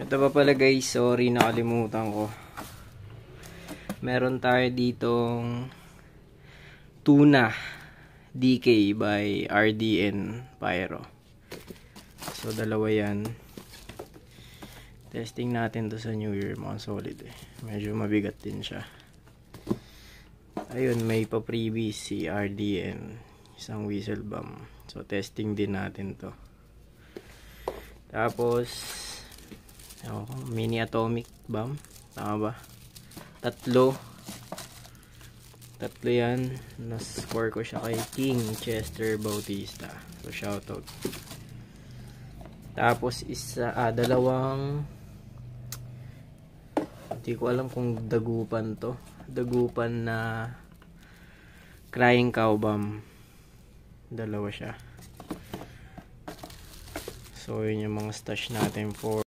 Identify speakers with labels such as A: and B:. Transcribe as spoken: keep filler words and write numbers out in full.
A: Ito pa pala guys, sorry nakalimutan ko. Meron tayo ditong Tuna D K by R D N Pyro. So dalawa yan. Testing natin to sa New Year, mga solid eh. Medyo mabigat din siya. Ayun, may pa-previous si R D N, isang whistle bomb. So testing din natin to. Tapos oh, mini atomic bomb, tama ba? Tatlo. Tatlo yan. Na-score ko siya kay King Chester Bautista. So shoutout. Tapos isa, ah, dalawang, hindi ko alam kung dagupan to. Dagupan na Crying Cow bomb. Dalawa siya. So yun yung mga stash natin for